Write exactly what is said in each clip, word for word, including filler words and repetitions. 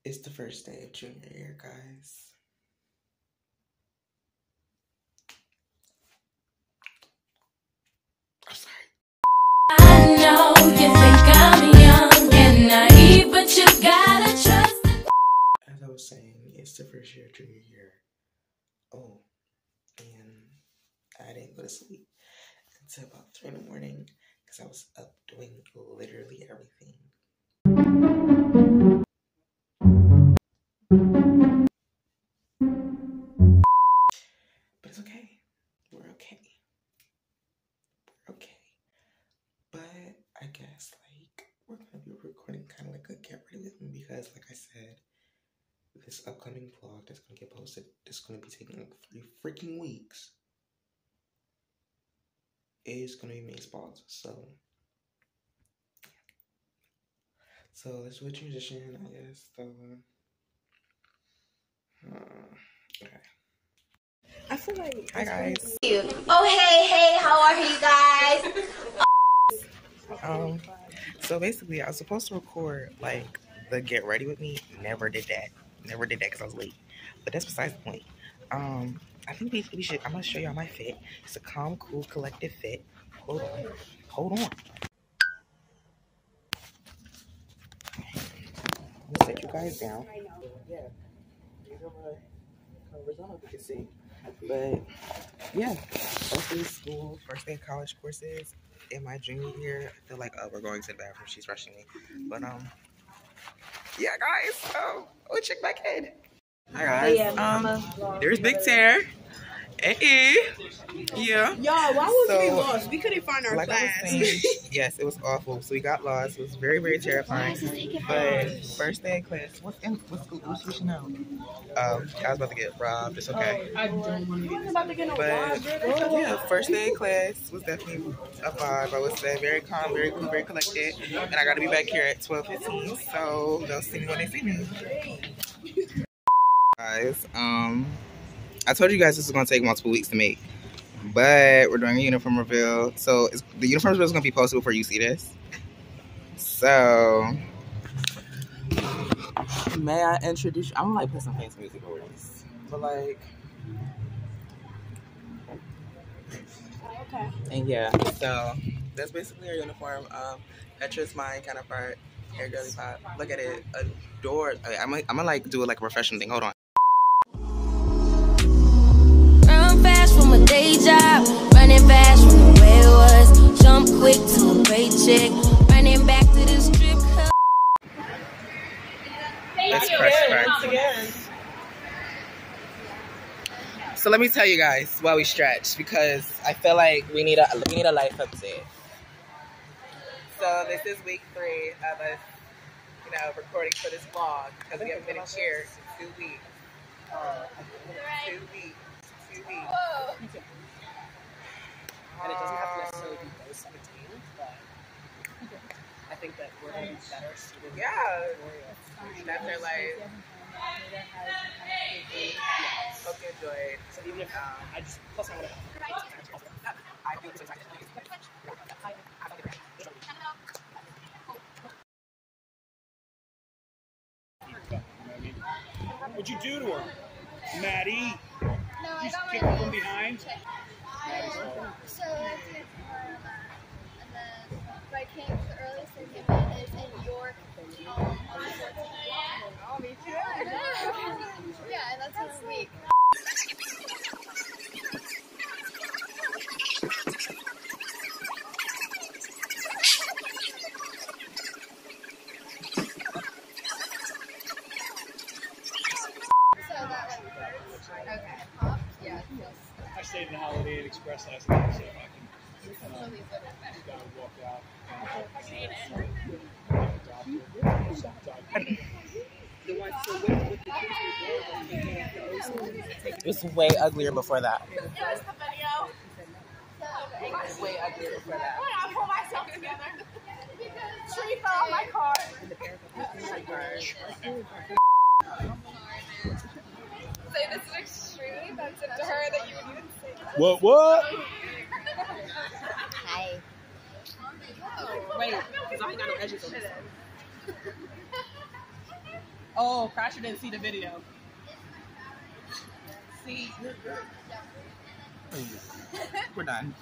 It's the first day of junior year, guys. I'm sorry. I know you think I'm young and naive, but you gotta trust it. As I was saying, it's the first year of junior year. Oh, and I didn't go to sleep until about three in the morning because I was up doing literally everything. But it's okay. We're okay. We're okay. But I guess like we're gonna be recording kind of like a get ready with me because, like I said, this upcoming vlog that's gonna get posted is gonna be taking like three freaking weeks. Is gonna be main spots. So, so let's do a transition, I guess. So, uh, okay. I feel like hi guys. Oh hey hey, how are you guys? Um, so basically, I was supposed to record like the get ready with me. Never did that. Never did that because I was late. But that's besides the point. Um, I think we, we should. I'm gonna show y'all my fit. It's a calm, cool, collective fit. Hold on. Hold on. Let's set you guys down. Yeah. These are my covers. I don't know if you can see. But yeah, first day of school, first day of college courses in my junior year. I feel like, oh, we're going to the bathroom. She's rushing me. But, um, yeah, guys. So, oh, check my kid. Hi, guys. Um, there's Big Tear. Hey, yeah. Y'all, why was so, we lost? We couldn't find our like class. I was saying, yes, it was awful. So we got lost. It was very, very terrifying. But first day of class, what's in what's the what's switching out? Um, I was about to get robbed. It's okay. I don't want to get about to get no But yeah, first day of class was definitely a vibe. I would say very calm, very cool, very collected. And I got to be back here at twelve fifteen. So they'll see me when they see me. Guys, um. I told you guys this is going to take multiple weeks to make, but we're doing a uniform reveal. So it's, the uniform reveal is going to be posted before you see this. So, may I introduce you? I'm going to like put some fancy music over this. But like, okay. And yeah, so that's basically our uniform. Um, Petra's mine kind of part, hair girly pop. Look at it, adore. Okay, I'm going to like do it like a professional thing. Hold on. Fast from a day job, running fast from the way it was. Jump quick to a paycheck, running back to the strip club. Let's press again. So let me tell you guys while we stretch, because I feel like we need a we need a life update. So this is week three of us, you know, recording for this vlog because we haven't been in here in two weeks. Uh, two weeks. Whoa. And it doesn't have to necessarily be those routines, but I think that we're going to be better suited. Yeah. That's their life. Hope you enjoyed. So even if um, I just, plus I want to I feel so excited. What'd you do to her? Maddie? No, I You got kicked my her from behind? check. So I did tomorrow, and then if I came the earliest I came in is in York. Um, oh, me too. Yeah, that's in a week. So that like hurts. Okay. Pop. Yeah. It feels. I stayed in the Holiday Inn Express last night, so if I can uh, just gotta walk out. It was way uglier before that. It was the video. It was way uglier before that. I pull myself together. Tree fell on my car. Say this is extreme. That's up to her that you would even say that. What, what? Hi. Wait, because I ain't got no edges on this. Oh, Crasher didn't see the video. See, We're done.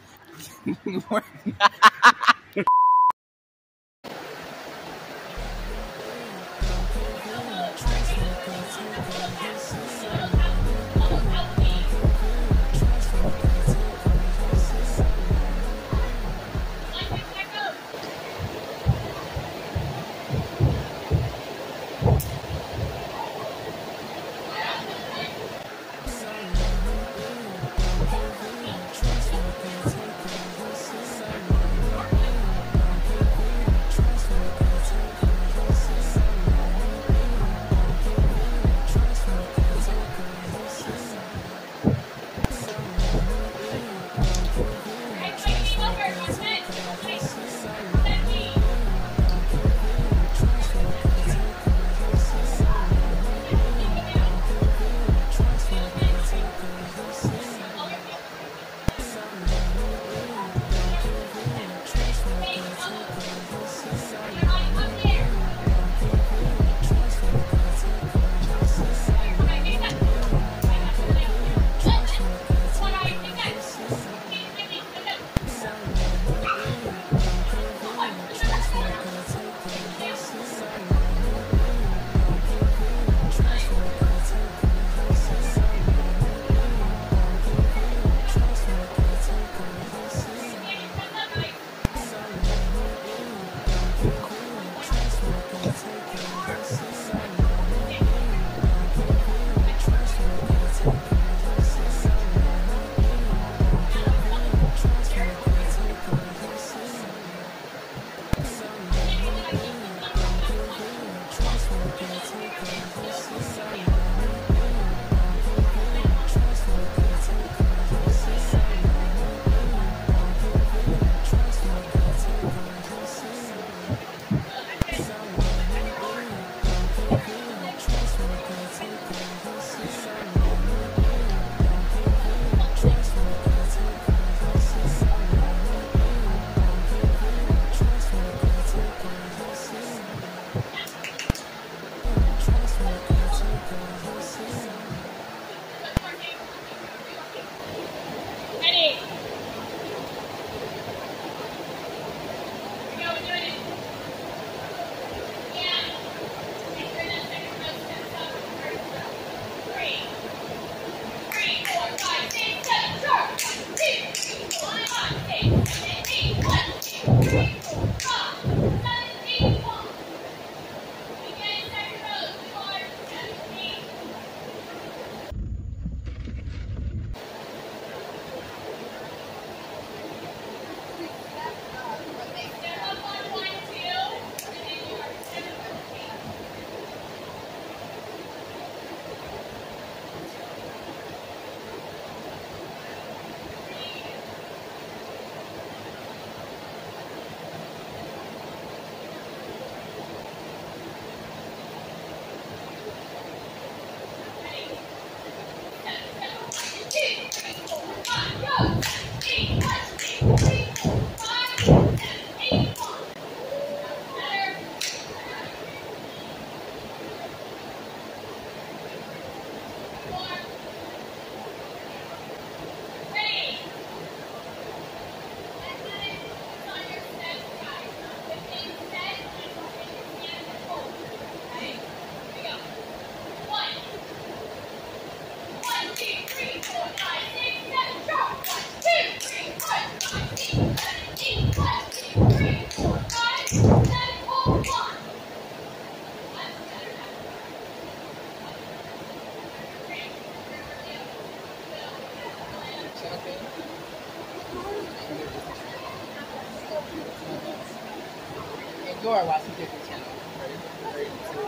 Enjoy while she gets the channel. Ready? Ready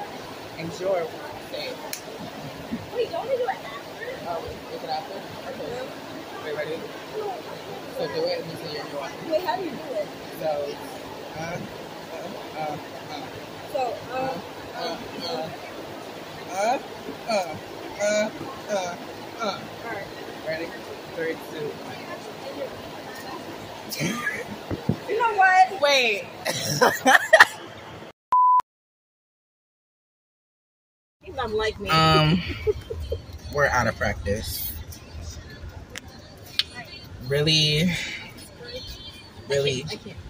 to enjoy what you say. Wait, don't we do it after? Oh, is it after? Okay. Wait, ready? So do it and you say you're enjoying. Wait, how do you do it? So, uh, uh, uh, uh. So, uh, Uh, uh, uh, uh, uh, uh, uh. alright. Ready? Three, two, one. You know what? Wait. Unlike me. Um, we're out of practice. Really, really, I can't.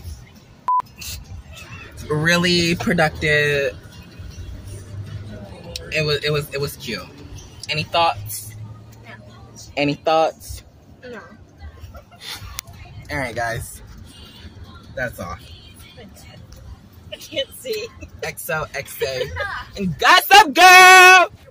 really productive. It was, it was, it was cute. Any thoughts? No. Any thoughts? No. All right, guys. That's all. I can't see. X O X A and Gossip Girl.